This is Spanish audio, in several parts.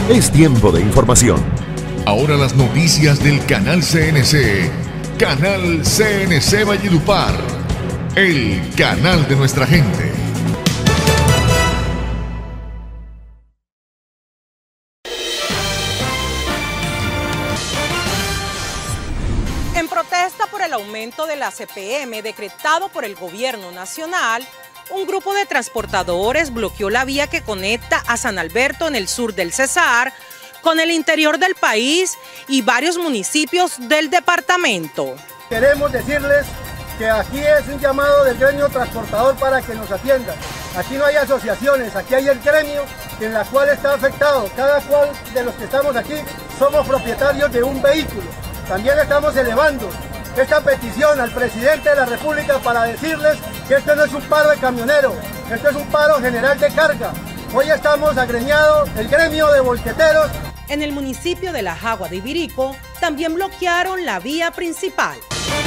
Es tiempo de información. Ahora las noticias del canal CNC. Canal CNC Valledupar. El canal de nuestra gente. En protesta por el aumento de la CPM decretado por el gobierno nacional, un grupo de transportadores bloqueó la vía que conecta a San Alberto en el sur del Cesar con el interior del país y varios municipios del departamento. Queremos decirles que aquí es un llamado del gremio transportador para que nos atiendan. Aquí no hay asociaciones, aquí hay el gremio en la cual está afectado. Cada cual de los que estamos aquí somos propietarios de un vehículo. También estamos elevando esta petición al presidente de la República para decirles que esto no es un paro de camioneros, esto es un paro general de carga. Hoy estamos agremiados, el gremio de volqueteros. En el municipio de La Jagua de Ibirico también bloquearon la vía principal.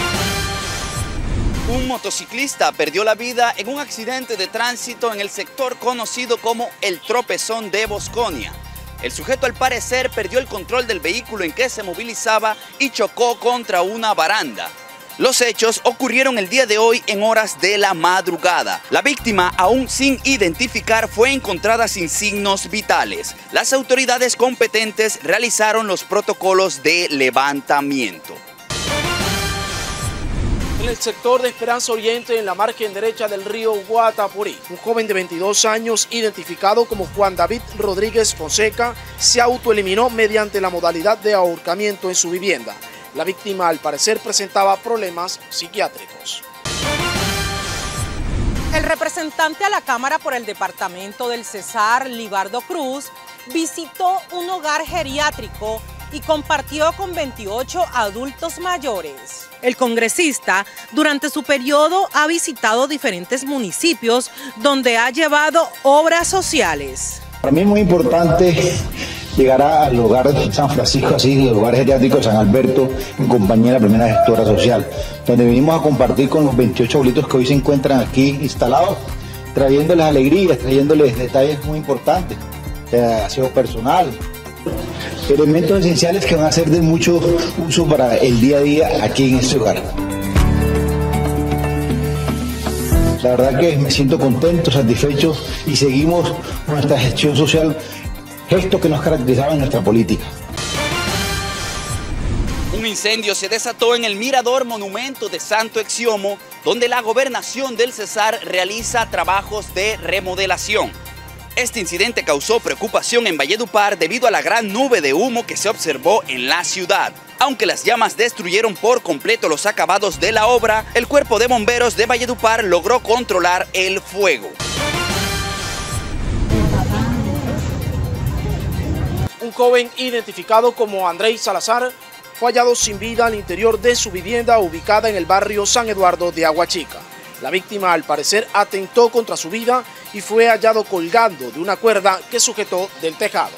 Un motociclista perdió la vida en un accidente de tránsito en el sector conocido como el Tropezón de Bosconia. El sujeto al parecer perdió el control del vehículo en que se movilizaba y chocó contra una baranda. Los hechos ocurrieron el día de hoy en horas de la madrugada. La víctima, aún sin identificar, fue encontrada sin signos vitales. Las autoridades competentes realizaron los protocolos de levantamiento. En el sector de Esperanza Oriente, en la margen derecha del río Guatapurí, un joven de 22 años, identificado como Juan David Rodríguez Fonseca, se autoeliminó mediante la modalidad de ahorcamiento en su vivienda. La víctima, al parecer, presentaba problemas psiquiátricos. El representante a la Cámara por el departamento del Cesar, Libardo Cruz, visitó un hogar geriátrico y compartió con 28 adultos mayores. El congresista, durante su periodo, ha visitado diferentes municipios donde ha llevado obras sociales. Para mí es muy importante llegar al hogar de San Francisco, así, el hogar geriátrico de San Alberto, en compañía de la primera gestora social, donde venimos a compartir con los 28 abuelitos que hoy se encuentran aquí instalados, trayéndoles alegrías, trayéndoles detalles muy importantes, aseo personal, elementos esenciales que van a ser de mucho uso para el día a día aquí en este hogar. La verdad que me siento contento, satisfecho y seguimos con nuestra gestión social, gestos que nos caracterizaban en nuestra política. Un incendio se desató en el Mirador Monumento de Santo Exiomo, donde la gobernación del Cesar realiza trabajos de remodelación. Este incidente causó preocupación en Valledupar debido a la gran nube de humo que se observó en la ciudad. Aunque las llamas destruyeron por completo los acabados de la obra, el Cuerpo de Bomberos de Valledupar logró controlar el fuego. Un joven identificado como Andrei Salazar fue hallado sin vida al interior de su vivienda ubicada en el barrio San Eduardo de Aguachica. La víctima, al parecer, atentó contra su vida y fue hallado colgando de una cuerda que sujetó del tejado.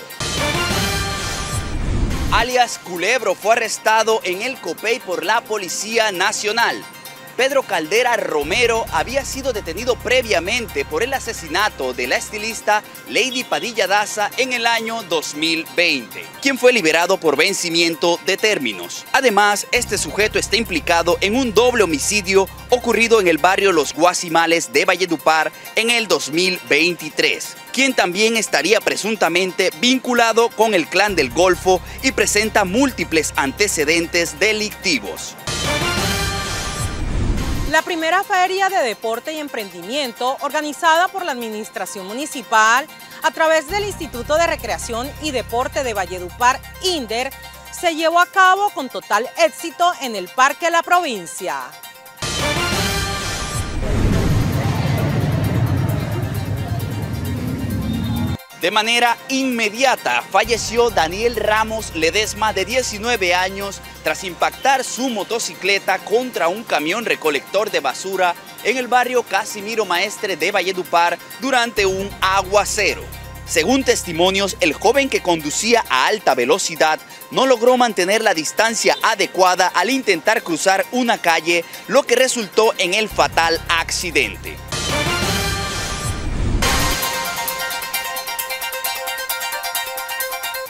Alias Culebro fue arrestado en el Copey por la Policía Nacional. Pedro Caldera Romero había sido detenido previamente por el asesinato de la estilista Lady Padilla Daza en el año 2020, quien fue liberado por vencimiento de términos. Además, este sujeto está implicado en un doble homicidio ocurrido en el barrio Los Guasimales de Valledupar en el 2023, quien también estaría presuntamente vinculado con el Clan del Golfo y presenta múltiples antecedentes delictivos. La primera feria de deporte y emprendimiento organizada por la Administración Municipal a través del Instituto de Recreación y Deporte de Valledupar, INDER, se llevó a cabo con total éxito en el Parque La Provincia. De manera inmediata falleció Daniel Ramos Ledesma, de 19 años, tras impactar su motocicleta contra un camión recolector de basura en el barrio Casimiro Maestre de Valledupar durante un aguacero. Según testimonios, el joven, que conducía a alta velocidad, no logró mantener la distancia adecuada al intentar cruzar una calle, lo que resultó en el fatal accidente.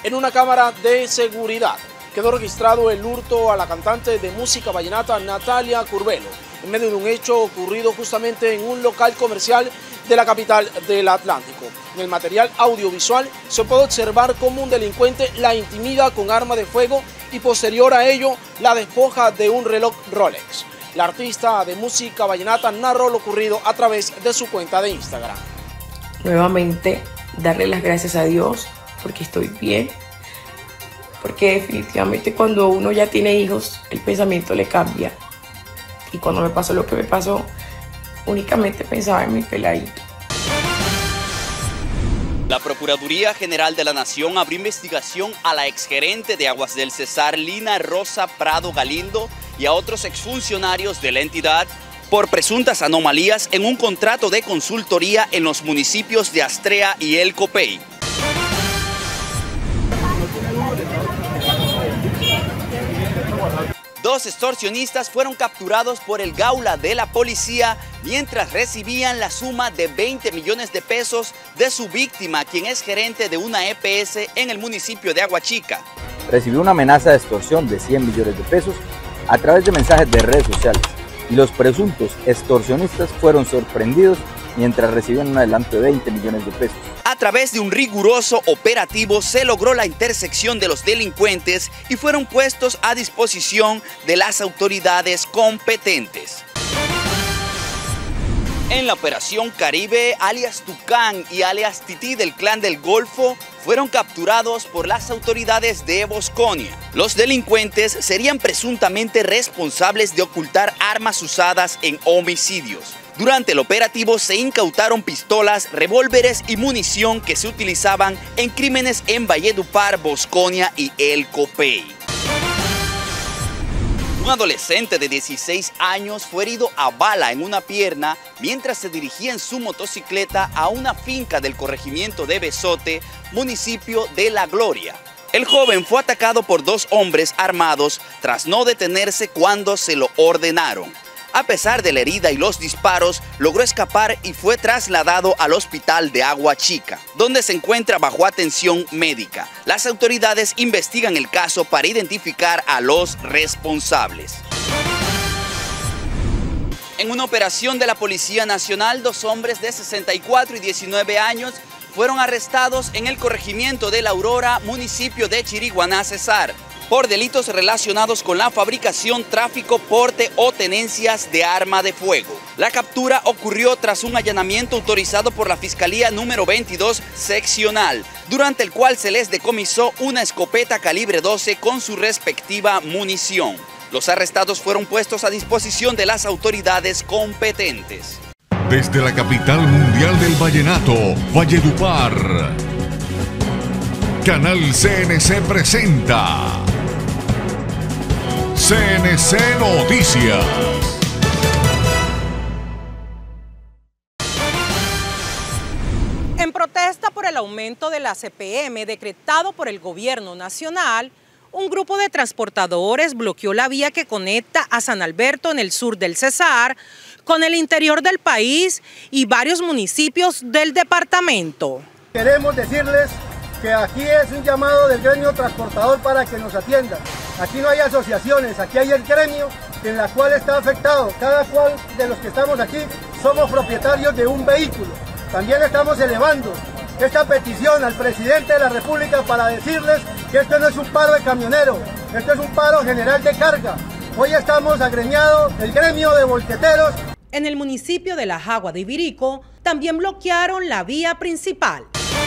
en una cámara de seguridad. Quedó registrado el hurto a la cantante de música vallenata Natalia Curbelo, en medio de un hecho ocurrido justamente en un local comercial de la capital del Atlántico. En el material audiovisual se puede observar cómo un delincuente la intimida con arma de fuego y posterior a ello la despoja de un reloj Rolex. La artista de música vallenata narró lo ocurrido a través de su cuenta de Instagram. Nuevamente, darle las gracias a Dios porque estoy bien, porque definitivamente cuando uno ya tiene hijos, el pensamiento le cambia. Y cuando me pasó lo que me pasó, únicamente pensaba en mi peladito. La Procuraduría General de la Nación abrió investigación a la exgerente de Aguas del Cesar, Lina Rosa Prado Galindo, y a otros exfuncionarios de la entidad por presuntas anomalías en un contrato de consultoría en los municipios de Astrea y El Copey. Dos extorsionistas fueron capturados por el Gaula de la policía mientras recibían la suma de 20 millones de pesos de su víctima, quien es gerente de una EPS en el municipio de Aguachica. Recibió una amenaza de extorsión de 100 millones de pesos a través de mensajes de redes sociales y los presuntos extorsionistas fueron sorprendidos mientras recibían un adelanto de 20 millones de pesos. A través de un riguroso operativo se logró la intersección de los delincuentes y fueron puestos a disposición de las autoridades competentes. En la Operación Caribe, alias Tucán y alias Tití del Clan del Golfo fueron capturados por las autoridades de Bosconia. Los delincuentes serían presuntamente responsables de ocultar armas usadas en homicidios. Durante el operativo se incautaron pistolas, revólveres y munición que se utilizaban en crímenes en Valledupar, Bosconia y El Copey. Un adolescente de 16 años fue herido a bala en una pierna mientras se dirigía en su motocicleta a una finca del corregimiento de Besote, municipio de La Gloria. El joven fue atacado por dos hombres armados tras no detenerse cuando se lo ordenaron. A pesar de la herida y los disparos, logró escapar y fue trasladado al hospital de Aguachica, donde se encuentra bajo atención médica. Las autoridades investigan el caso para identificar a los responsables. En una operación de la Policía Nacional, dos hombres de 64 y 19 años fueron arrestados en el corregimiento de La Aurora, municipio de Chiriguaná, Cesar, por delitos relacionados con la fabricación, tráfico, porte o tenencias de arma de fuego. La captura ocurrió tras un allanamiento autorizado por la Fiscalía número 22 seccional, durante el cual se les decomisó una escopeta calibre 12 con su respectiva munición. Los arrestados fueron puestos a disposición de las autoridades competentes. Desde la capital mundial del vallenato, Valledupar, Canal CNC presenta CNC Noticias. En protesta por el aumento de la CPM decretado por el gobierno nacional, un grupo de transportadores bloqueó la vía que conecta a San Alberto en el sur del Cesar con el interior del país y varios municipios del departamento. Queremos decirles que aquí es un llamado del gremio transportador para que nos atiendan. Aquí no hay asociaciones, aquí hay el gremio en la cual está afectado. Cada cual de los que estamos aquí somos propietarios de un vehículo. También estamos elevando esta petición al presidente de la República para decirles que esto no es un paro de camioneros, esto es un paro general de carga. Hoy estamos agremiados el gremio de volqueteros. En el municipio de La Jagua de Ibirico también bloquearon la vía principal.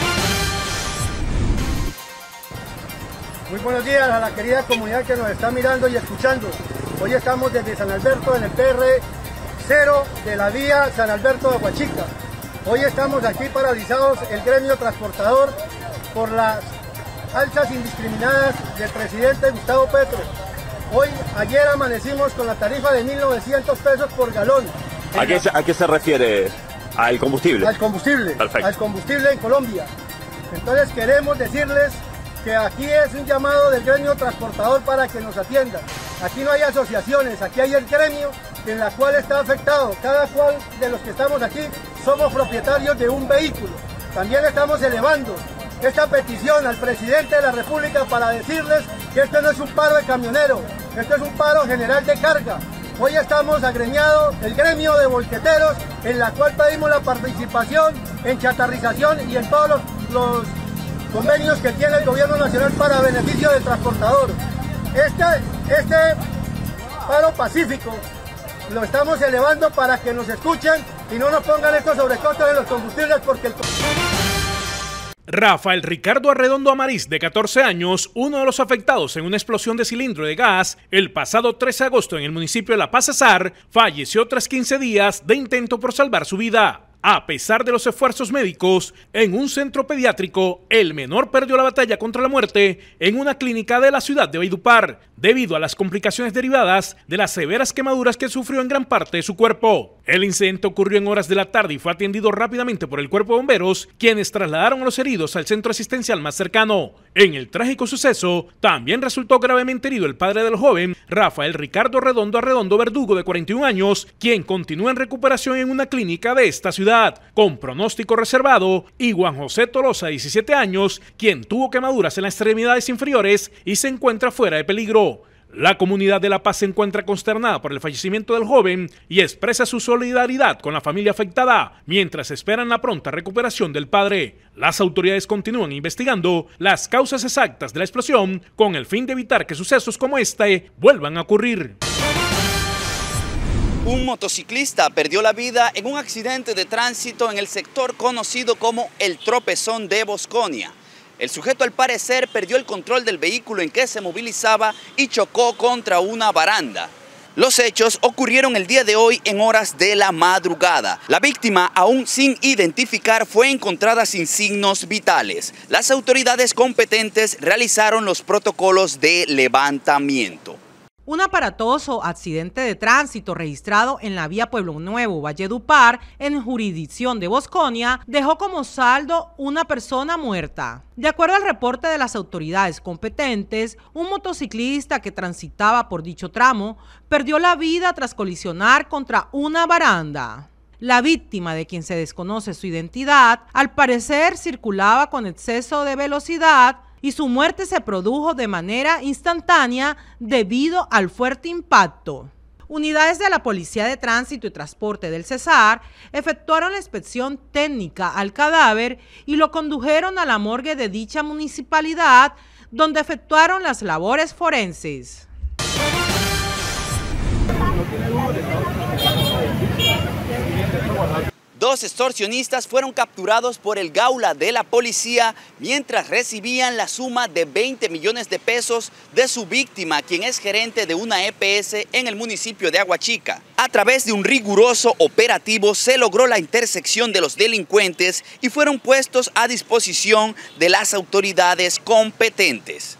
Muy buenos días a la querida comunidad que nos está mirando y escuchando. Hoy estamos desde San Alberto en el PR0 de la vía San Alberto de Aguachica. Hoy estamos aquí paralizados el gremio transportador por las alzas indiscriminadas del presidente Gustavo Petro. Ayer amanecimos con la tarifa de 1.900 pesos por galón. ¿A qué se refiere? ¿Al combustible? Al combustible. Perfecto. Al combustible en Colombia. Entonces queremos decirles que aquí es un llamado del gremio transportador para que nos atiendan. Aquí no hay asociaciones, aquí hay el gremio en la cual está afectado. Cada cual de los que estamos aquí somos propietarios de un vehículo. También estamos elevando esta petición al presidente de la República para decirles que esto no es un paro de camioneros, esto es un paro general de carga. Hoy estamos agremiados el gremio de volqueteros, en la cual pedimos la participación en chatarrización y en todos los convenios que tiene el gobierno nacional para beneficio del transportador. Este paro pacífico lo estamos elevando para que nos escuchen y no nos pongan estos sobrecostos en los combustibles porque Rafael Ricardo Arredondo Amariz, de 14 años, uno de los afectados en una explosión de cilindro de gas el pasado 13 de agosto en el municipio de La Paz, Cesar, falleció tras 15 días de intento por salvar su vida. A pesar de los esfuerzos médicos, en un centro pediátrico, el menor perdió la batalla contra la muerte en una clínica de la ciudad de Valledupar, debido a las complicaciones derivadas de las severas quemaduras que sufrió en gran parte de su cuerpo. El incidente ocurrió en horas de la tarde y fue atendido rápidamente por el cuerpo de bomberos, quienes trasladaron a los heridos al centro asistencial más cercano. En el trágico suceso, también resultó gravemente herido el padre del joven, Rafael Ricardo Arredondo Verdugo, de 41 años, quien continúa en recuperación en una clínica de esta ciudad, con pronóstico reservado, y Juan José Tolosa, 17 años, quien tuvo quemaduras en las extremidades inferiores y se encuentra fuera de peligro. La comunidad de La Paz se encuentra consternada por el fallecimiento del joven y expresa su solidaridad con la familia afectada, mientras esperan la pronta recuperación del padre. Las autoridades continúan investigando las causas exactas de la explosión con el fin de evitar que sucesos como este vuelvan a ocurrir. Un motociclista perdió la vida en un accidente de tránsito en el sector conocido como El Tropezón de Bosconia. El sujeto, al parecer, perdió el control del vehículo en que se movilizaba y chocó contra una baranda. Los hechos ocurrieron el día de hoy en horas de la madrugada. La víctima, aún sin identificar, fue encontrada sin signos vitales. Las autoridades competentes realizaron los protocolos de levantamiento. Un aparatoso accidente de tránsito registrado en la vía Pueblo Nuevo, Valledupar, en jurisdicción de Bosconia, dejó como saldo una persona muerta. De acuerdo al reporte de las autoridades competentes, un motociclista que transitaba por dicho tramo perdió la vida tras colisionar contra una baranda. La víctima, de quien se desconoce su identidad, al parecer circulaba con exceso de velocidad y su muerte se produjo de manera instantánea debido al fuerte impacto. Unidades de la Policía de Tránsito y Transporte del Cesar efectuaron la inspección técnica al cadáver y lo condujeron a la morgue de dicha municipalidad, donde efectuaron las labores forenses. Dos extorsionistas fueron capturados por el Gaula de la policía mientras recibían la suma de 20 millones de pesos de su víctima, quien es gerente de una EPS en el municipio de Aguachica. A través de un riguroso operativo se logró la intersección de los delincuentes y fueron puestos a disposición de las autoridades competentes.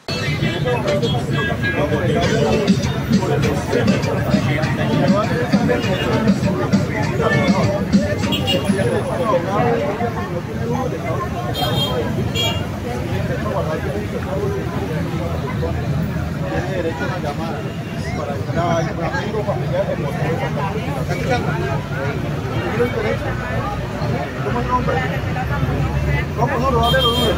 Tiene derecho a una llamada para entrar a amigos, familiares, ¿cómo es el nombre? ¿Cómo no lo va a ver?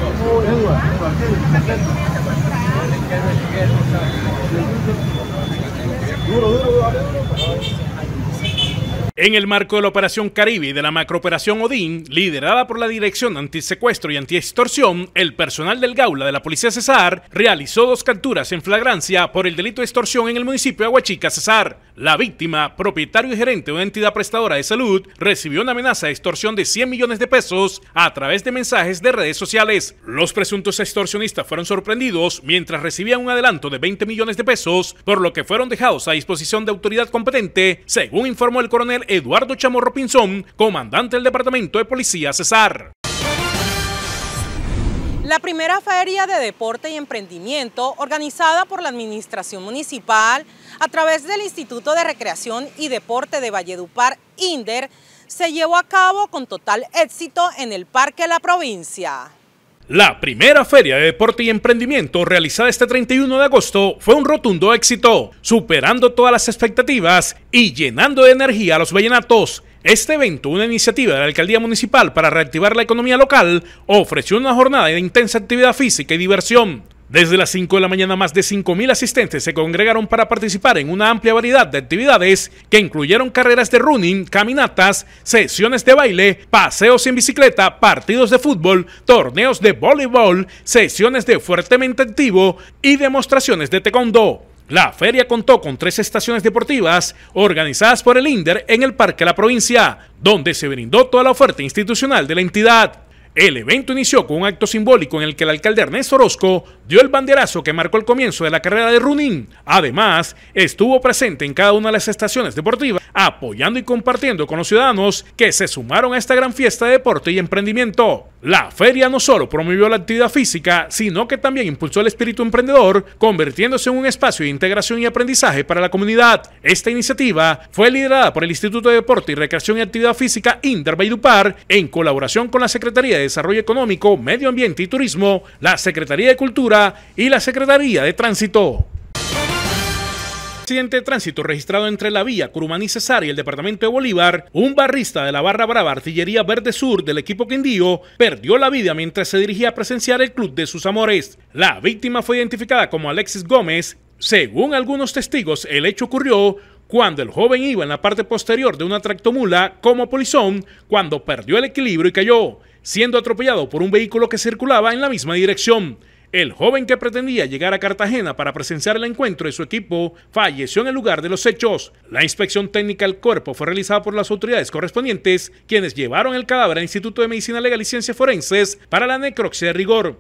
En el marco de la Operación Caribe y de la macrooperación Odín, liderada por la Dirección Antisecuestro y Antiextorsión, el personal del Gaula de la Policía Cesar realizó 2 capturas en flagrancia por el delito de extorsión en el municipio de Aguachica, Cesar. La víctima, propietario y gerente de una entidad prestadora de salud, recibió una amenaza de extorsión de 100 millones de pesos a través de mensajes de redes sociales. Los presuntos extorsionistas fueron sorprendidos mientras recibían un adelanto de 20 millones de pesos, por lo que fueron dejados a disposición de autoridad competente, según informó el coronel Eduardo Chamorro Pinzón, comandante del Departamento de Policía Cesar. La primera feria de deporte y emprendimiento, organizada por la Administración Municipal a través del Instituto de Recreación y Deporte de Valledupar, INDER, se llevó a cabo con total éxito en el Parque La Provincia. La primera feria de deporte y emprendimiento realizada este 31 de agosto fue un rotundo éxito, superando todas las expectativas y llenando de energía a los vallenatos. Este evento, una iniciativa de la Alcaldía Municipal para reactivar la economía local, ofreció una jornada de intensa actividad física y diversión. Desde las 5 de la mañana, más de 5.000 asistentes se congregaron para participar en una amplia variedad de actividades que incluyeron carreras de running, caminatas, sesiones de baile, paseos en bicicleta, partidos de fútbol, torneos de voleibol, sesiones de fuertemente activo y demostraciones de taekwondo. La feria contó con 3 estaciones deportivas organizadas por el INDER en el Parque La Provincia, donde se brindó toda la oferta institucional de la entidad. El evento inició con un acto simbólico en el que el alcalde Ernesto Orozco dio el banderazo que marcó el comienzo de la carrera de running. Además, estuvo presente en cada una de las estaciones deportivas, apoyando y compartiendo con los ciudadanos que se sumaron a esta gran fiesta de deporte y emprendimiento. La feria no solo promovió la actividad física, sino que también impulsó el espíritu emprendedor, convirtiéndose en un espacio de integración y aprendizaje para la comunidad. Esta iniciativa fue liderada por el Instituto de Deporte y Recreación y Actividad Física INDER Valledupar, en colaboración con la Secretaría de Desarrollo Económico, Medio Ambiente y Turismo, la Secretaría de Cultura y la Secretaría de Tránsito. Accidente de tránsito registrado entre la vía Curumaní Cesar y el departamento de Bolívar. Un barrista de la Barra Brava Artillería Verde Sur del equipo Quindío perdió la vida mientras se dirigía a presenciar el club de sus amores. La víctima fue identificada como Alexis Gómez. Según algunos testigos, el hecho ocurrió cuando el joven iba en la parte posterior de una tractomula como polizón, cuando perdió el equilibrio y cayó, siendo atropellado por un vehículo que circulaba en la misma dirección. El joven, que pretendía llegar a Cartagena para presenciar el encuentro de su equipo, falleció en el lugar de los hechos. La inspección técnica del cuerpo fue realizada por las autoridades correspondientes, quienes llevaron el cadáver al Instituto de Medicina Legal y Ciencias Forenses para la necropsia de rigor.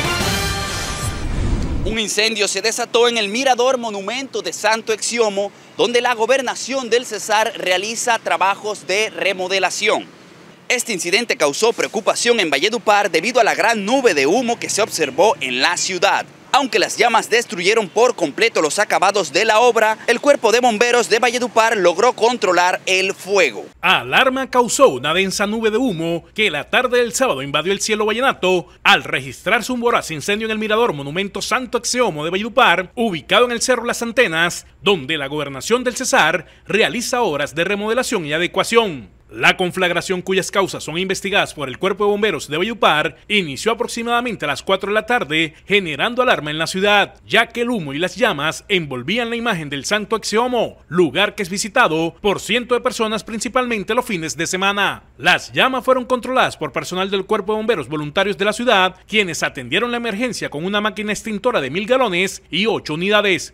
Un incendio se desató en el Mirador Monumento de Santo Exiomo, donde la Gobernación del Cesar realiza trabajos de remodelación. Este incidente causó preocupación en Valledupar debido a la gran nube de humo que se observó en la ciudad. Aunque las llamas destruyeron por completo los acabados de la obra, el Cuerpo de Bomberos de Valledupar logró controlar el fuego. Alarma causó una densa nube de humo que la tarde del sábado invadió el cielo vallenato al registrarse un voraz incendio en el Mirador Monumento Santo Exiomo de Valledupar, ubicado en el Cerro Las Antenas, donde la Gobernación del Cesar realiza obras de remodelación y adecuación. La conflagración, cuyas causas son investigadas por el Cuerpo de Bomberos de Valledupar, inició aproximadamente a las 4 de la tarde, generando alarma en la ciudad, ya que el humo y las llamas envolvían la imagen del Santo Exiomo, lugar que es visitado por cientos de personas, principalmente los fines de semana. Las llamas fueron controladas por personal del Cuerpo de Bomberos voluntarios de la ciudad, quienes atendieron la emergencia con una máquina extintora de 1000 galones y 8 unidades.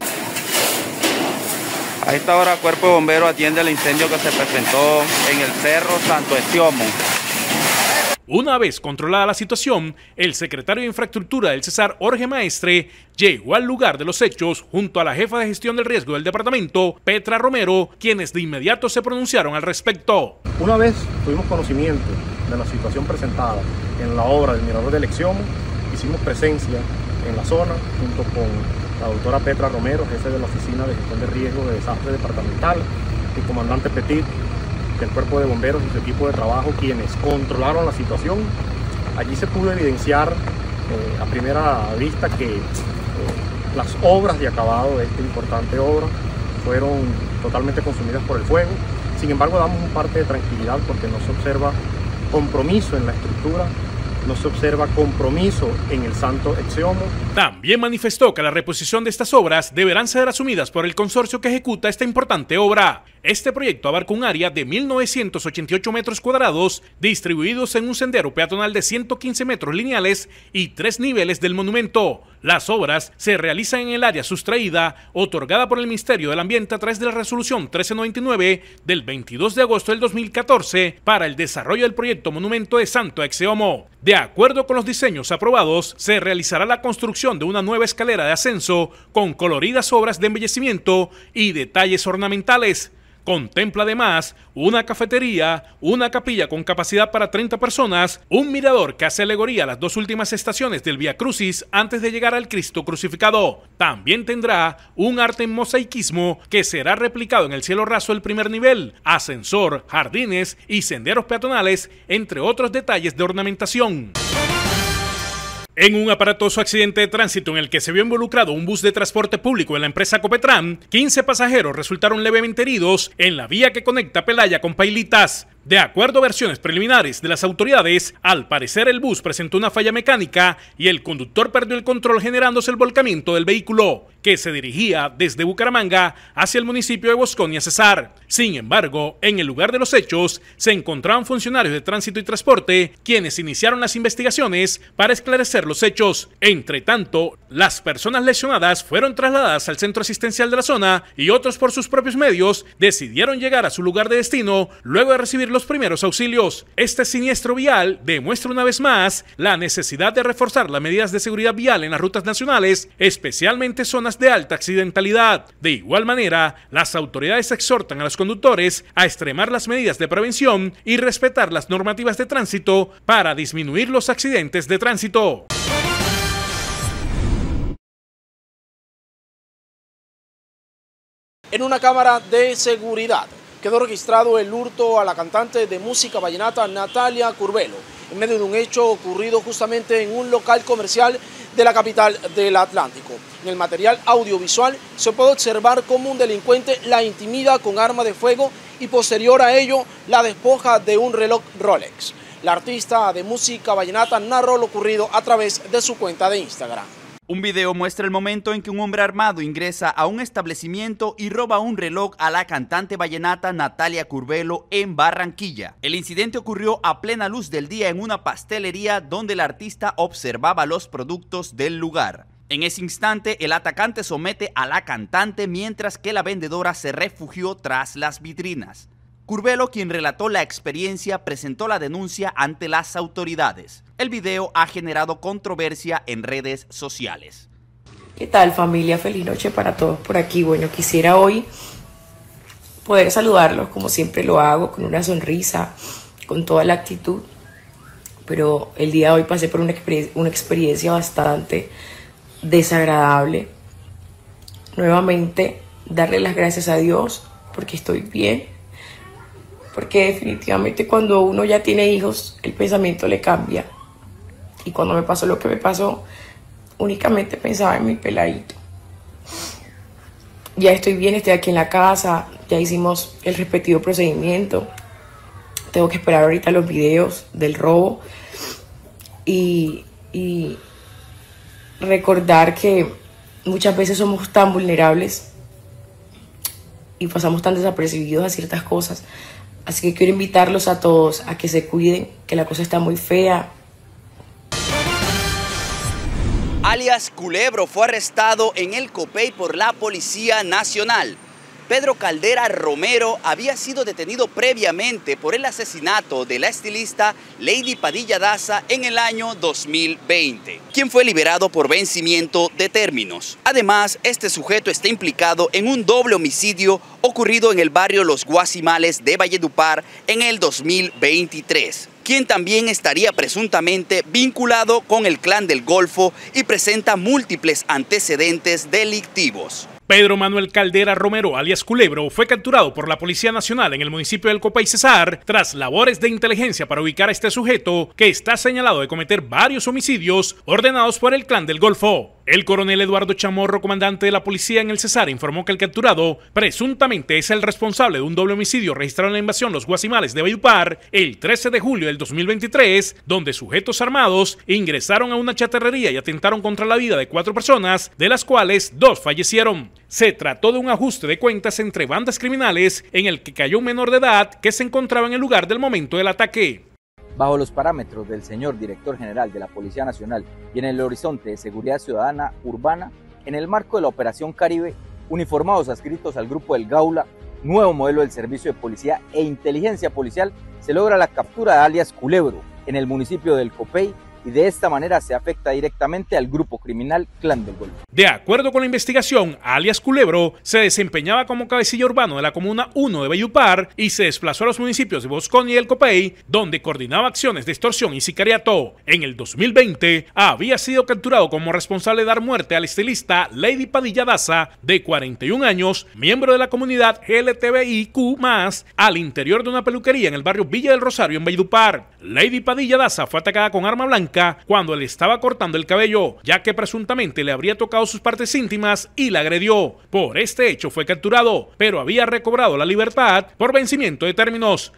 A esta hora, Cuerpo de Bomberos atiende el incendio que se presentó en el Cerro Santo Exiomo. Una vez controlada la situación, el secretario de Infraestructura del Cesar, Jorge Maestre, llegó al lugar de los hechos junto a la jefa de gestión del riesgo del departamento, Petra Romero, quienes de inmediato se pronunciaron al respecto. Una vez tuvimos conocimiento de la situación presentada en la obra del Mirador del Exiomo, hicimos presencia en la zona junto con la doctora Petra Romero, jefe de la Oficina de Gestión de Riesgo de Desastre Departamental, y comandante Petit del Cuerpo de Bomberos y su equipo de trabajo, quienes controlaron la situación. Allí se pudo evidenciar a primera vista que las obras de acabado de esta importante obra fueron totalmente consumidas por el fuego. Sin embargo, damos un parte de tranquilidad porque no se observa compromiso en la estructura, no se observa compromiso en el Santo Exiomo. También manifestó que la reposición de estas obras deberán ser asumidas por el consorcio que ejecuta esta importante obra. Este proyecto abarca un área de 1.988 metros cuadrados, distribuidos en un sendero peatonal de 115 metros lineales y 3 niveles del monumento. Las obras se realizan en el área sustraída, otorgada por el Ministerio del Ambiente a través de la Resolución 1399 del 22 de agosto del 2014 para el desarrollo del proyecto Monumento de Santo Exiomo. De acuerdo con los diseños aprobados, se realizará la construcción de una nueva escalera de ascenso con coloridas obras de embellecimiento y detalles ornamentales. Contempla además una cafetería, una capilla con capacidad para 30 personas, un mirador que hace alegoría a las 2 últimas estaciones del Vía Crucis antes de llegar al Cristo crucificado. También tendrá un arte en mosaicismo que será replicado en el cielo raso del primer nivel, ascensor, jardines y senderos peatonales, entre otros detalles de ornamentación. En un aparatoso accidente de tránsito en el que se vio involucrado un bus de transporte público de la empresa Copetran, 15 pasajeros resultaron levemente heridos en la vía que conecta Pelaya con Pailitas. De acuerdo a versiones preliminares de las autoridades, al parecer el bus presentó una falla mecánica y el conductor perdió el control generándose el volcamiento del vehículo, que se dirigía desde Bucaramanga hacia el municipio de Bosconia Cesar. Sin embargo, en el lugar de los hechos se encontraban funcionarios de tránsito y transporte quienes iniciaron las investigaciones para esclarecer los hechos. Entre tanto, las personas lesionadas fueron trasladadas al centro asistencial de la zona y otros por sus propios medios decidieron llegar a su lugar de destino luego de recibir los primeros auxilios. Este siniestro vial demuestra una vez más la necesidad de reforzar las medidas de seguridad vial en las rutas nacionales, especialmente zonas de alta accidentalidad. De igual manera, las autoridades exhortan a los conductores a extremar las medidas de prevención y respetar las normativas de tránsito para disminuir los accidentes de tránsito. En una cámara de seguridad quedó registrado el hurto a la cantante de música vallenata Natalia Curbelo, en medio de un hecho ocurrido justamente en un local comercial de la capital del Atlántico. En el material audiovisual se puede observar cómo un delincuente la intimida con arma de fuego y posterior a ello la despoja de un reloj Rolex. La artista de música vallenata narró lo ocurrido a través de su cuenta de Instagram. Un video muestra el momento en que un hombre armado ingresa a un establecimiento y roba un reloj a la cantante vallenata Natalia Curbelo en Barranquilla. El incidente ocurrió a plena luz del día en una pastelería donde la artista observaba los productos del lugar. En ese instante, el atacante somete a la cantante mientras que la vendedora se refugió tras las vitrinas. Curbelo, quien relató la experiencia, presentó la denuncia ante las autoridades. El video ha generado controversia en redes sociales. ¿Qué tal, familia? Feliz noche para todos por aquí. Bueno, quisiera hoy poder saludarlos como siempre lo hago, con una sonrisa, con toda la actitud. Pero el día de hoy pasé por una experiencia bastante desagradable. Nuevamente, darle las gracias a Dios porque estoy bien. Porque definitivamente cuando uno ya tiene hijos, el pensamiento le cambia. Y cuando me pasó lo que me pasó, únicamente pensaba en mi peladito. Ya estoy bien, estoy aquí en la casa, ya hicimos el respectivo procedimiento. Tengo que esperar ahorita los videos del robo. Y recordar que muchas veces somos tan vulnerables y pasamos tan desapercibidos a ciertas cosas. Así que quiero invitarlos a todos a que se cuiden, que la cosa está muy fea. Alias Culebro fue arrestado en el Copey por la Policía Nacional. Pedro Caldera Romero había sido detenido previamente por el asesinato de la estilista Lady Padilla Daza en el año 2020, quien fue liberado por vencimiento de términos. Además, este sujeto está implicado en un doble homicidio ocurrido en el barrio Los Guasimales de Valledupar en el 2023, quien también estaría presuntamente vinculado con el Clan del Golfo y presenta múltiples antecedentes delictivos. Pedro Manuel Caldera Romero, alias Culebro, fue capturado por la Policía Nacional en el municipio del Copey Cesar tras labores de inteligencia para ubicar a este sujeto que está señalado de cometer varios homicidios ordenados por el Clan del Golfo. El coronel Eduardo Chamorro, comandante de la policía en el Cesar, informó que el capturado presuntamente es el responsable de un doble homicidio registrado en la invasión Los Guasimales de Valledupar el 13 de julio del 2023, donde sujetos armados ingresaron a una chatarrería y atentaron contra la vida de 4 personas, de las cuales 2 fallecieron. Se trató de un ajuste de cuentas entre bandas criminales en el que cayó un menor de edad que se encontraba en el lugar del momento del ataque. Bajo los parámetros del señor Director General de la Policía Nacional y en el horizonte de seguridad ciudadana urbana, en el marco de la Operación Caribe, uniformados adscritos al Grupo del Gaula, nuevo modelo del Servicio de Policía e Inteligencia Policial, se logra la captura de alias Culebro en el municipio del Copey, y de esta manera se afecta directamente al grupo criminal Clan del Golfo. De acuerdo con la investigación, alias Culebro se desempeñaba como cabecilla urbano de la Comuna 1 de Valledupar y se desplazó a los municipios de Bosconia y el Copey, donde coordinaba acciones de extorsión y sicariato. En el 2020 había sido capturado como responsable de dar muerte al estilista Lady Padilla Daza, de 41 años, miembro de la comunidad LGTBIQ+, al interior de una peluquería en el barrio Villa del Rosario en Valledupar. Lady Padilla Daza fue atacada con arma blanca blanca cuando le estaba cortando el cabello, ya que presuntamente le habría tocado sus partes íntimas y la agredió. Por este hecho fue capturado, pero había recobrado la libertad por vencimiento de términos.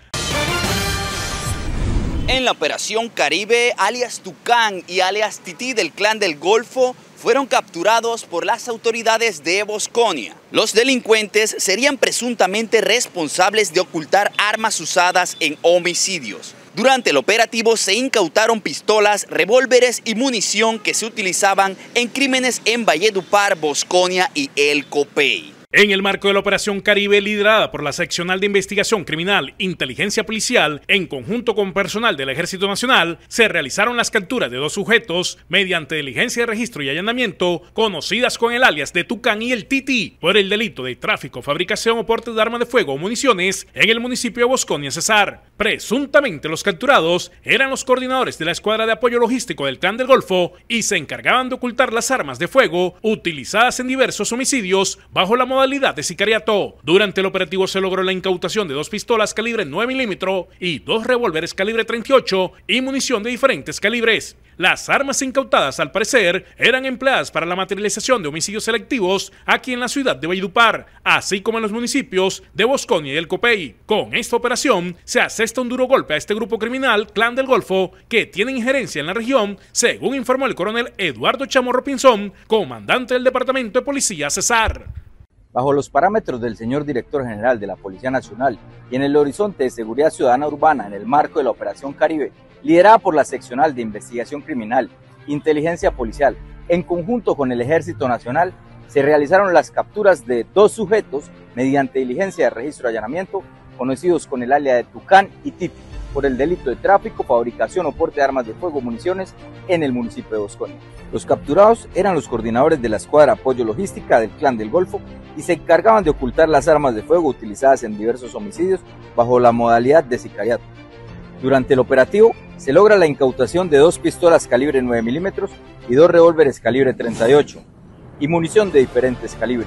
En la Operación Caribe, alias Tucán y alias Tití del Clan del Golfo fueron capturados por las autoridades de Bosconia. Los delincuentes serían presuntamente responsables de ocultar armas usadas en homicidios. Durante el operativo se incautaron pistolas, revólveres y munición que se utilizaban en crímenes en Valledupar, Bosconia y El Copey. En el marco de la Operación Caribe, liderada por la Seccional de Investigación Criminal, Inteligencia Policial, en conjunto con personal del Ejército Nacional, se realizaron las capturas de 2 sujetos mediante diligencia de registro y allanamiento, conocidas con el alias de Tucán y el Tití, por el delito de tráfico, fabricación o porte de armas de fuego o municiones en el municipio de Bosconia, Cesar. Presuntamente los capturados eran los coordinadores de la escuadra de apoyo logístico del Clan del Golfo y se encargaban de ocultar las armas de fuego utilizadas en diversos homicidios bajo la modalidad de sicariato. Durante el operativo se logró la incautación de 2 pistolas calibre 9 milímetros y 2 revólveres calibre 38 y munición de diferentes calibres. Las armas incautadas, al parecer, eran empleadas para la materialización de homicidios selectivos aquí en la ciudad de Valledupar, así como en los municipios de Bosconia y El Copey. Con esta operación se asesta un duro golpe a este grupo criminal, Clan del Golfo, que tiene injerencia en la región, según informó el coronel Eduardo Chamorro Pinzón, comandante del Departamento de Policía Cesar. Bajo los parámetros del señor Director General de la Policía Nacional y en el horizonte de seguridad ciudadana urbana en el marco de la Operación Caribe, liderada por la Seccional de Investigación Criminal, Inteligencia Policial, en conjunto con el Ejército Nacional, se realizaron las capturas de 2 sujetos mediante diligencia de registro y allanamiento, conocidos con el alias de Tucán y Tití, por el delito de tráfico, fabricación o porte de armas de fuego o municiones en el municipio de Bosconia. Los capturados eran los coordinadores de la escuadra apoyo logística del Clan del Golfo y se encargaban de ocultar las armas de fuego utilizadas en diversos homicidios bajo la modalidad de sicariato. Durante el operativo se logra la incautación de 2 pistolas calibre 9 milímetros y 2 revólveres calibre 38 y munición de diferentes calibres.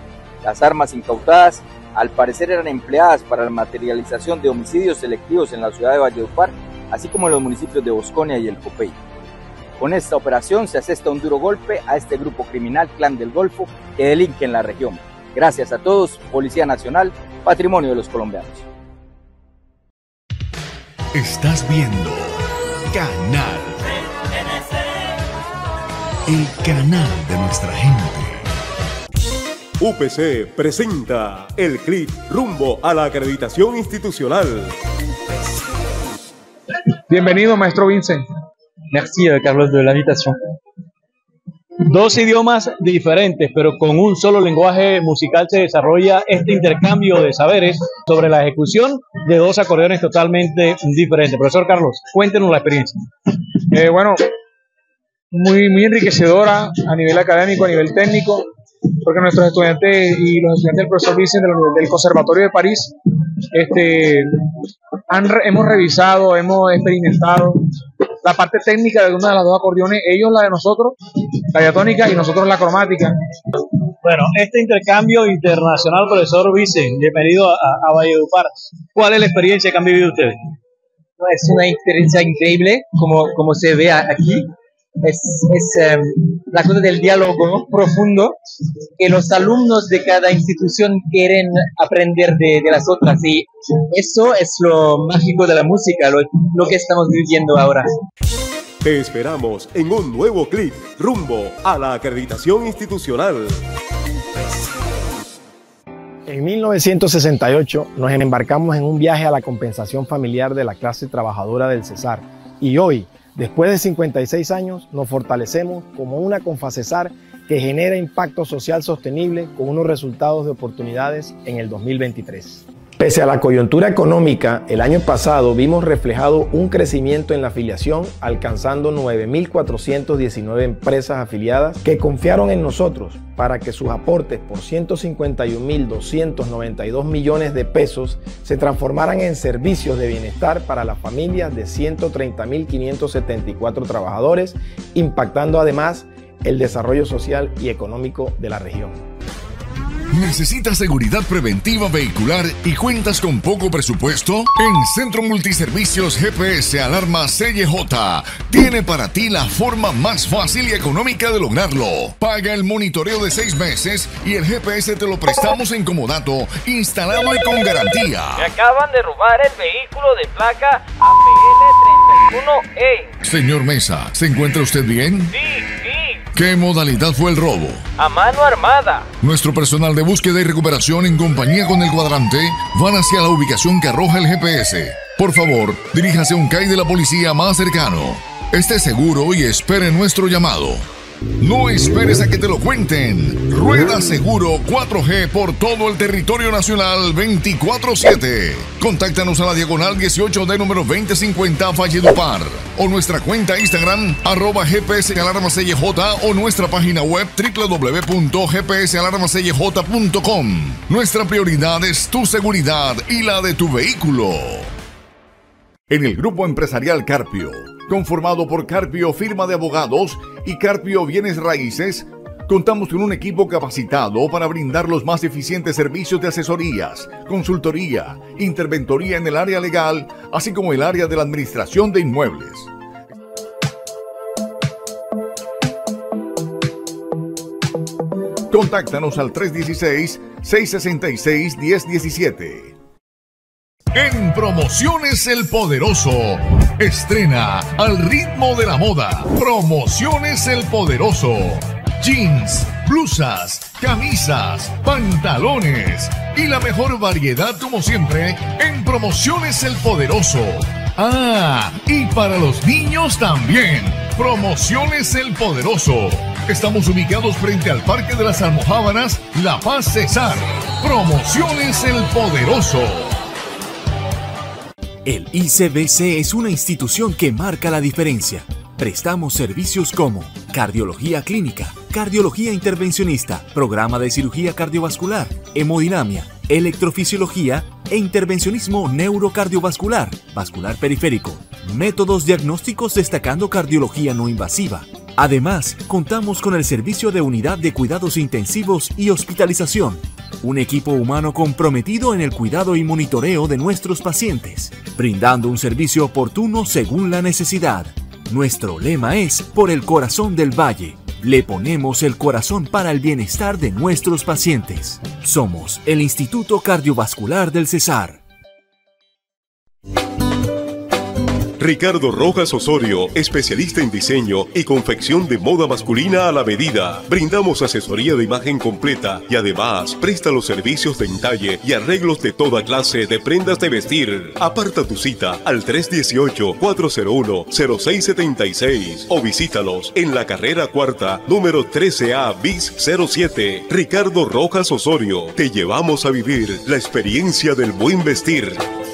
Las armas incautadas al parecer eran empleadas para la materialización de homicidios selectivos en la ciudad de Valledupar, así como en los municipios de Bosconia y El Copey. Con esta operación se asesta un duro golpe a este grupo criminal Clan del Golfo que delinque en la región. Gracias a todos, Policía Nacional, patrimonio de los colombianos. Estás viendo Canal, el canal de nuestra gente. UPC presenta el CLIT rumbo a la acreditación institucional. Bienvenido, maestro Vincent. Merci, Carlos, de la invitación. 2 idiomas diferentes, pero con un solo lenguaje musical se desarrolla este intercambio de saberes sobre la ejecución de 2 acordeones totalmente diferentes. Profesor Carlos, cuéntenos la experiencia. Bueno, muy enriquecedora a nivel académico, a nivel técnico, porque nuestros estudiantes y los estudiantes del profesor Vincent del Conservatorio de París hemos revisado, hemos experimentado la parte técnica de una de las 2 acordeones, ellos la de nosotros, la diatónica, y nosotros la cromática. Bueno, este intercambio internacional, profesor Vicen, bienvenido a Valledupar. ¿Cuál es la experiencia que han vivido ustedes? Es una experiencia increíble, como se ve aquí. Es la cosa del diálogo profundo que los alumnos de cada institución quieren aprender de las otras, y eso es lo mágico de la música, lo que estamos viviendo ahora. Te esperamos en un nuevo clip rumbo a la acreditación institucional. En 1968 nos embarcamos en un viaje a la compensación familiar de la clase trabajadora del Cesar, y hoy, después de 56 años, nos fortalecemos como una Confacesar que genera impacto social sostenible con unos resultados de oportunidades en el 2023. Pese a la coyuntura económica, el año pasado vimos reflejado un crecimiento en la afiliación, alcanzando 9.419 empresas afiliadas que confiaron en nosotros para que sus aportes por 151.292 millones de pesos se transformaran en servicios de bienestar para las familias de 130.574 trabajadores, impactando además el desarrollo social y económico de la región. ¿Necesitas seguridad preventiva vehicular y cuentas con poco presupuesto? En Centro Multiservicios GPS Alarma CJ tiene para ti la forma más fácil y económica de lograrlo. Paga el monitoreo de 6 meses y el GPS te lo prestamos en comodato, instalado y con garantía. Me acaban de robar el vehículo de placa APL31E. Señor Mesa, ¿se encuentra usted bien? Sí. ¿Qué modalidad fue el robo? A mano armada. Nuestro personal de búsqueda y recuperación en compañía con el cuadrante van hacia la ubicación que arroja el GPS. Por favor, diríjase a un CAI de la policía más cercano. Esté seguro y espere nuestro llamado. No esperes a que te lo cuenten. Rueda Seguro 4G por todo el territorio nacional 24/7. Contáctanos a la diagonal 18D número 2050 Valledupar o nuestra cuenta Instagram @GPS-alarma-CJ o nuestra página web www.gpsalarma-cj.com. Nuestra prioridad es tu seguridad y la de tu vehículo. En el Grupo Empresarial Carpio, conformado por Carpio Firma de Abogados y Carpio Bienes Raíces, contamos con un equipo capacitado para brindar los más eficientes servicios de asesorías, consultoría, interventoría en el área legal, así como el área de la administración de inmuebles. Contáctanos al 316-666-1017. En Promociones El Poderoso, estrena Al ritmo de la moda. Promociones El Poderoso. Jeans, blusas, camisas, pantalones y la mejor variedad como siempre en Promociones El Poderoso. Ah, y para los niños también. Promociones El Poderoso. Estamos ubicados frente al Parque de las Almojábanas, La Paz, Cesar. Promociones El Poderoso. El ICBC es una institución que marca la diferencia. Prestamos servicios como cardiología clínica, cardiología intervencionista, programa de cirugía cardiovascular, hemodinamia, electrofisiología e intervencionismo neurocardiovascular, vascular periférico, métodos diagnósticos destacando cardiología no invasiva. Además, contamos con el servicio de unidad de cuidados intensivos y hospitalización, un equipo humano comprometido en el cuidado y monitoreo de nuestros pacientes, brindando un servicio oportuno según la necesidad. Nuestro lema es Por el corazón del Valle. Le ponemos el corazón para el bienestar de nuestros pacientes. Somos el Instituto Cardiovascular del Cesar. Ricardo Rojas Osorio, especialista en diseño y confección de moda masculina a la medida. Brindamos asesoría de imagen completa y además presta los servicios de entalle y arreglos de toda clase de prendas de vestir. Aparta tu cita al 318-401-0676 o visítalos en la carrera cuarta, número 13A bis 07. Ricardo Rojas Osorio, te llevamos a vivir la experiencia del buen vestir.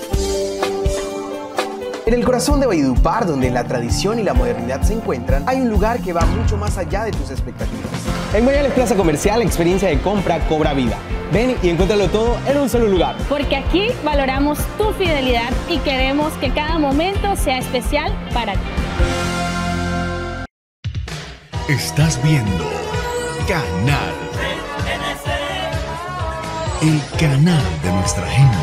En el corazón de Valledupar, donde la tradición y la modernidad se encuentran, hay un lugar que va mucho más allá de tus expectativas. En Moriales Plaza Comercial, la experiencia de compra cobra vida. Ven y encuéntralo todo en un solo lugar. Porque aquí valoramos tu fidelidad y queremos que cada momento sea especial para ti. Estás viendo Canal. El canal de nuestra gente.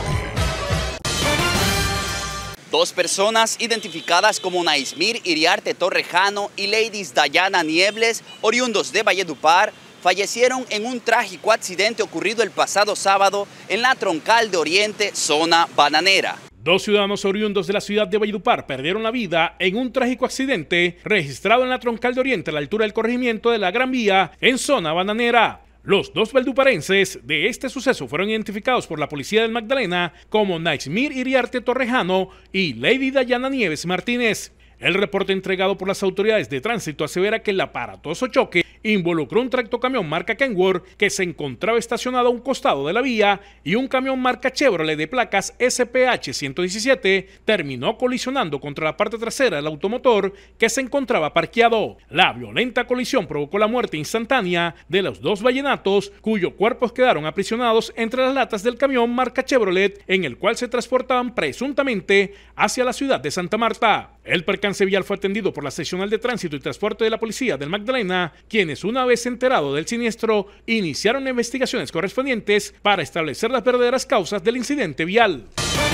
Dos personas identificadas como Naismir Iriarte Torrejano y Ladies Dayana Niebles, oriundos de Valledupar, fallecieron en un trágico accidente ocurrido el pasado sábado en la Troncal de Oriente, zona bananera. Dos ciudadanos oriundos de la ciudad de Valledupar perdieron la vida en un trágico accidente registrado en la Troncal de Oriente a la altura del corregimiento de la Gran Vía en zona bananera. Los dos valduparenses de este suceso fueron identificados por la policía del Magdalena como Naismir Iriarte Torrejano y Lady Dayana Nieves Martínez. El reporte entregado por las autoridades de tránsito asevera que el aparatoso choque involucró un tractocamión marca Kenworth que se encontraba estacionado a un costado de la vía y un camión marca Chevrolet de placas SPH 117 terminó colisionando contra la parte trasera del automotor que se encontraba parqueado. La violenta colisión provocó la muerte instantánea de los dos vallenatos, cuyos cuerpos quedaron aprisionados entre las latas del camión marca Chevrolet en el cual se transportaban presuntamente hacia la ciudad de Santa Marta. El percance vial fue atendido por la seccional de tránsito y transporte de la policía del Magdalena, quienes quienes, una vez enterado del siniestro, iniciaron investigaciones correspondientes para establecer las verdaderas causas del incidente vial.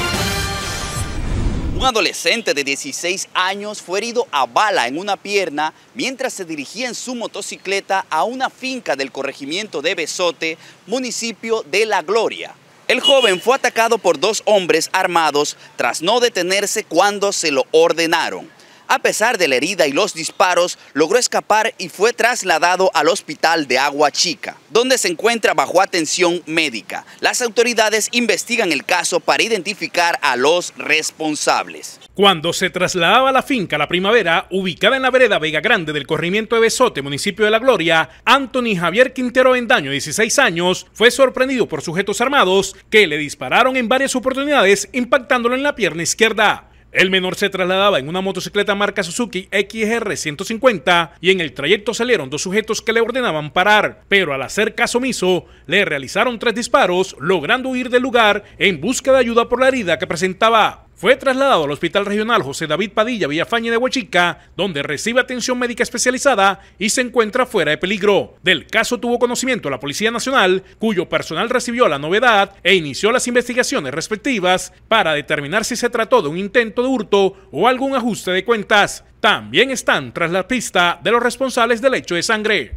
Un adolescente de 16 años fue herido a bala en una pierna mientras se dirigía en su motocicleta a una finca del corregimiento de Bezote, municipio de La Gloria. El joven fue atacado por dos hombres armados tras no detenerse cuando se lo ordenaron. A pesar de la herida y los disparos, logró escapar y fue trasladado al hospital de Agua Chica, donde se encuentra bajo atención médica. Las autoridades investigan el caso para identificar a los responsables. Cuando se trasladaba a la finca La Primavera, ubicada en la vereda Vega Grande del corregimiento de Bezote, municipio de La Gloria, Anthony Javier Quintero Bendaño, 16 años, fue sorprendido por sujetos armados que le dispararon en varias oportunidades, impactándolo en la pierna izquierda. El menor se trasladaba en una motocicleta marca Suzuki XR 150 y en el trayecto salieron dos sujetos que le ordenaban parar, pero al hacer caso omiso, le realizaron 3 disparos, logrando huir del lugar en busca de ayuda por la herida que presentaba. Fue trasladado al Hospital Regional José David Padilla Villafañe de Huachica, donde recibe atención médica especializada y se encuentra fuera de peligro. Del caso tuvo conocimiento la Policía Nacional, cuyo personal recibió la novedad e inició las investigaciones respectivas para determinar si se trató de un intento de hurto o algún ajuste de cuentas. También están tras la pista de los responsables del hecho de sangre.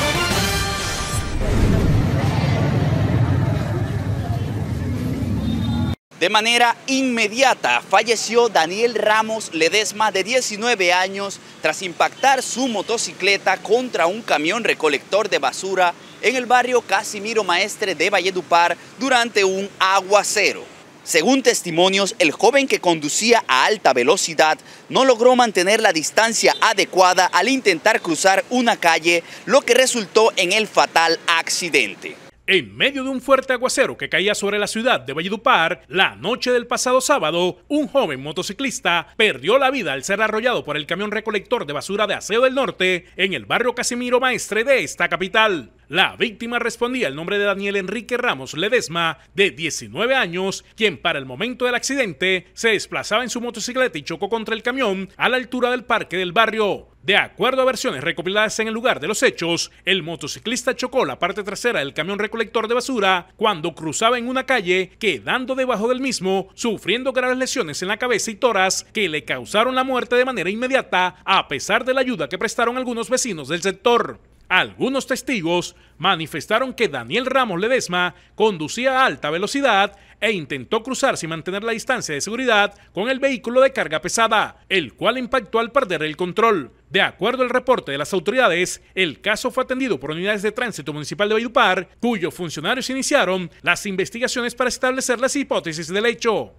De manera inmediata falleció Daniel Ramos Ledesma, de 19 años, tras impactar su motocicleta contra un camión recolector de basura en el barrio Casimiro Maestre de Valledupar durante un aguacero. Según testimonios, el joven que conducía a alta velocidad no logró mantener la distancia adecuada al intentar cruzar una calle, lo que resultó en el fatal accidente. En medio de un fuerte aguacero que caía sobre la ciudad de Valledupar, la noche del pasado sábado, un joven motociclista perdió la vida al ser arrollado por el camión recolector de basura de Aseo del Norte en el barrio Casimiro Maestre de esta capital. La víctima respondía al nombre de Daniel Enrique Ramos Ledesma, de 19 años, quien para el momento del accidente se desplazaba en su motocicleta y chocó contra el camión a la altura del parque del barrio. De acuerdo a versiones recopiladas en el lugar de los hechos, el motociclista chocó la parte trasera del camión recolector de basura cuando cruzaba en una calle, quedando debajo del mismo, sufriendo graves lesiones en la cabeza y tórax que le causaron la muerte de manera inmediata, a pesar de la ayuda que prestaron algunos vecinos del sector. Algunos testigos manifestaron que Daniel Ramos Ledesma conducía a alta velocidad e intentó cruzar sin mantener la distancia de seguridad con el vehículo de carga pesada, el cual impactó al perder el control. De acuerdo al reporte de las autoridades, el caso fue atendido por unidades de tránsito municipal de Valledupar, cuyos funcionarios iniciaron las investigaciones para establecer las hipótesis del hecho.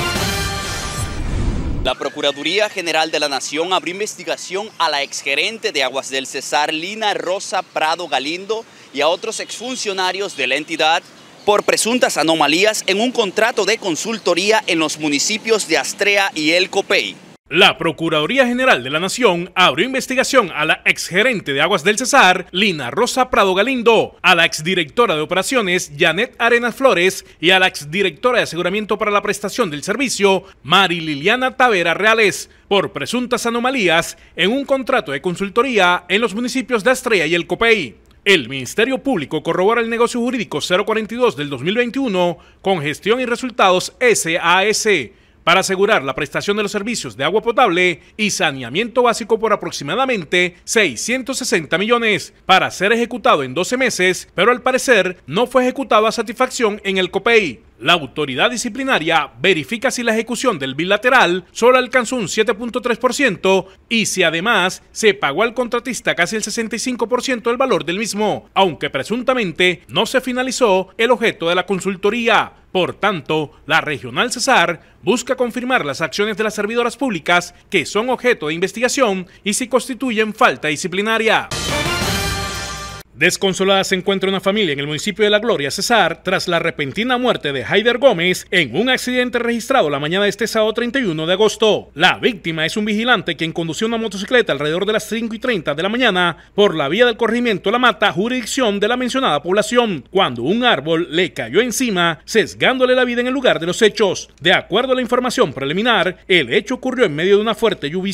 La Procuraduría General de la Nación abrió investigación a la exgerente de Aguas del Cesar, Lina Rosa Prado Galindo, y a otros exfuncionarios de la entidad por presuntas anomalías en un contrato de consultoría en los municipios de Astrea y El Copey. La Procuraduría General de la Nación abrió investigación a la exgerente de Aguas del Cesar, Lina Rosa Prado Galindo, a la exdirectora de Operaciones, Janet Arenas Flores, y a la exdirectora de Aseguramiento para la Prestación del Servicio, Mari Liliana Tavera Reales, por presuntas anomalías en un contrato de consultoría en los municipios de Astrea y El Copey. El Ministerio Público corrobora el negocio jurídico 042 del 2021 con gestión y resultados SAS, para asegurar la prestación de los servicios de agua potable y saneamiento básico por aproximadamente 660 millones, para ser ejecutado en 12 meses, pero al parecer no fue ejecutado a satisfacción en El Copey. La autoridad disciplinaria verifica si la ejecución del bilateral solo alcanzó un 7.3% y si además se pagó al contratista casi el 65% del valor del mismo, aunque presuntamente no se finalizó el objeto de la consultoría. Por tanto, la Regional Cesar busca confirmar las acciones de las servidoras públicas que son objeto de investigación y si constituyen falta disciplinaria. Desconsolada se encuentra una familia en el municipio de La Gloria, Cesar, tras la repentina muerte de Haider Gómez en un accidente registrado la mañana de este sábado 31 de agosto. La víctima es un vigilante quien condució una motocicleta alrededor de las 5:30 de la mañana por la vía del corregimiento La Mata, jurisdicción de la mencionada población, cuando un árbol le cayó encima, sesgándole la vida en el lugar de los hechos. De acuerdo a la información preliminar, el hecho ocurrió en medio de una fuerte llovizna.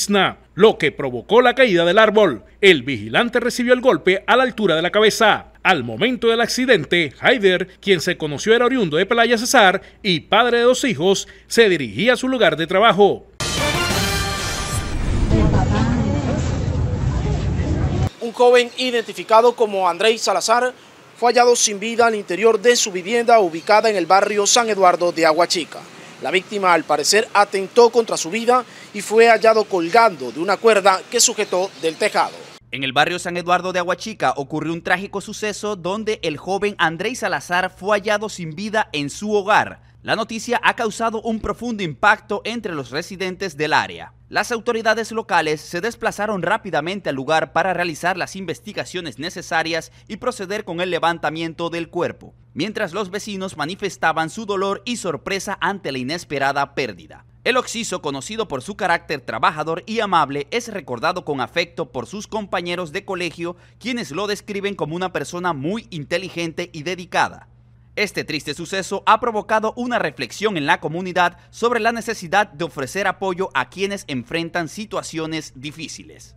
lo que provocó la caída del árbol. El vigilante recibió el golpe a la altura de la cabeza. Al momento del accidente, Haider, quien se conoció era oriundo de Pelaya Cesar y padre de 2 hijos, se dirigía a su lugar de trabajo. Un joven identificado como Andrés Salazar fue hallado sin vida al interior de su vivienda ubicada en el barrio San Eduardo de Aguachica. La víctima, al parecer, atentó contra su vida y fue hallado colgando de una cuerda que sujetó del tejado. En el barrio San Eduardo de Aguachica ocurrió un trágico suceso donde el joven Andrés Salazar fue hallado sin vida en su hogar. La noticia ha causado un profundo impacto entre los residentes del área. Las autoridades locales se desplazaron rápidamente al lugar para realizar las investigaciones necesarias y proceder con el levantamiento del cuerpo, mientras los vecinos manifestaban su dolor y sorpresa ante la inesperada pérdida. El occiso, conocido por su carácter trabajador y amable, es recordado con afecto por sus compañeros de colegio, quienes lo describen como una persona muy inteligente y dedicada. Este triste suceso ha provocado una reflexión en la comunidad sobre la necesidad de ofrecer apoyo a quienes enfrentan situaciones difíciles.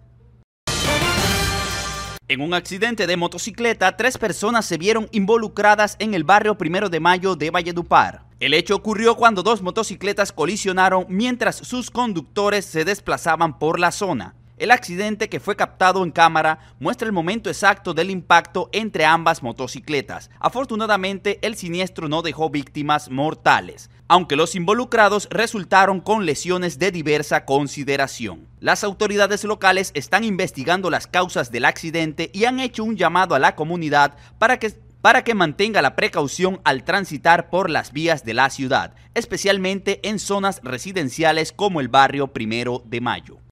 En un accidente de motocicleta, 3 personas se vieron involucradas en el barrio 1 de Mayo de Valledupar. El hecho ocurrió cuando 2 motocicletas colisionaron mientras sus conductores se desplazaban por la zona. El accidente, que fue captado en cámara, muestra el momento exacto del impacto entre ambas motocicletas. Afortunadamente, el siniestro no dejó víctimas mortales, aunque los involucrados resultaron con lesiones de diversa consideración. Las autoridades locales están investigando las causas del accidente y han hecho un llamado a la comunidad para que mantenga la precaución al transitar por las vías de la ciudad, especialmente en zonas residenciales como el barrio 1 de Mayo.